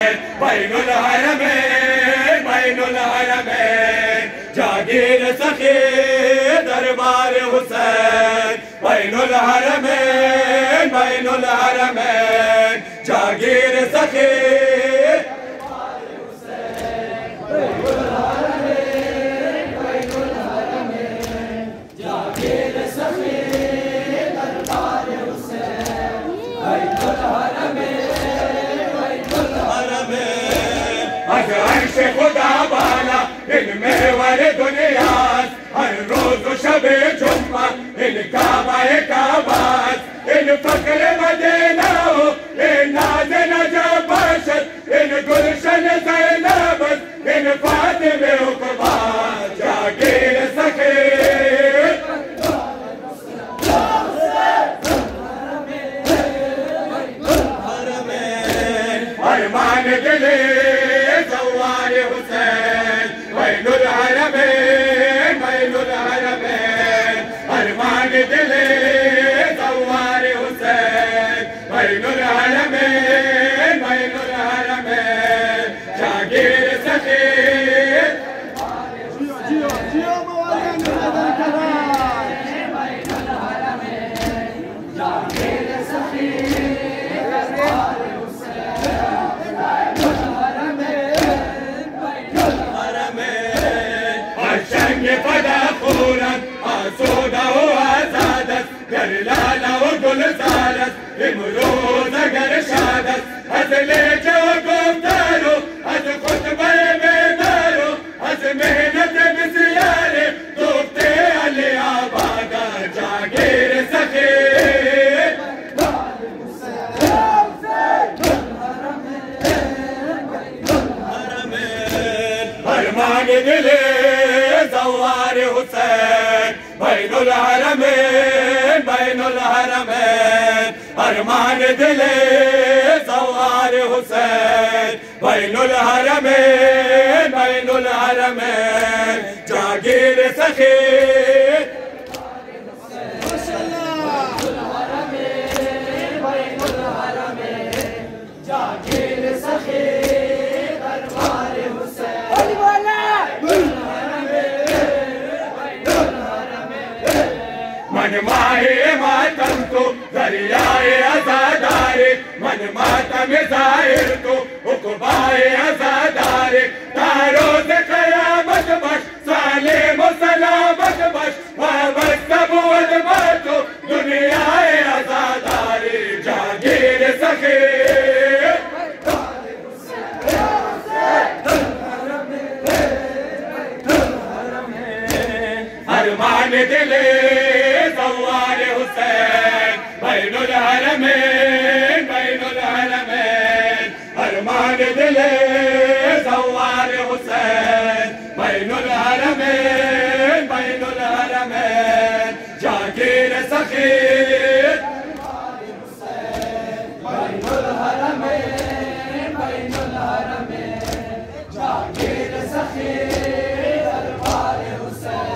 بین الحرمین بین الحرمین جاگیر سخی دربار حسین بین الحرمین بین الحرمین جاگیر سخی دربار حسین بین الحرمین بین الحرمین جاگیر سخی دربار حسین بین الحرمین بین الحرمین از عرش خدا بالا ان محور دنیاست ہر روز و شب جمعہ ان کعبہ کعبات ان فخر مدینہ ہو ان ناز نجاباشت ان گلشن زینبت ان فاطمہ عقبہ جاگیر سخی ارمان دلی زوار حسین بین الحرمین بین الحرمین ارمان دلی زوار حسین بین الحرمین بین الحرمین جاگیر سخی فدا خورت آسوده و آزادت گر لاله و گل زارت امروز اگر شادت از لیجه و گفتارو از خطبه بیدارو از مهنت بسیار دوفته علی آبادا جاگیر سخی ارمان دلی زوار حسین بین الحرمین بین الحرمین ارمان دلی زوار حسین بین الحرمین بین الحرمین جاگیر سخی جاگیر سخی دربار حسین من ماہی ماتم تو دریائے ازاداری من ماتم ظاہر تو عقبائے ازاداری تاروز قیامت بش سالم و سلامت بش وابستب و ادباتو دنیائے ازاداری جاگیر سخی ارمان دلی زوار حسین بین الحرمین بین الحرمین ارمان دلی زوار حسین بین الحرمین بین الحرمین جاگیر سخی بین الحرمین بین الحرمین جاگیر سخی دربار حسین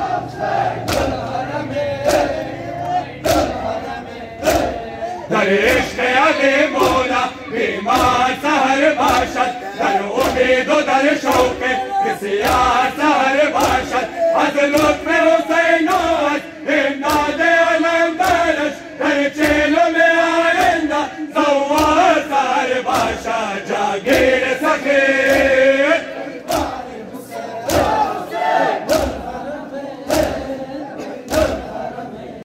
در عشق علی مولا بیمار سهر باشد در امید و در شوق بسیار سهر باشد از لطف حسین و از امداد علمدارش در چلم آینده زوار سهر باشد جاگیر سخی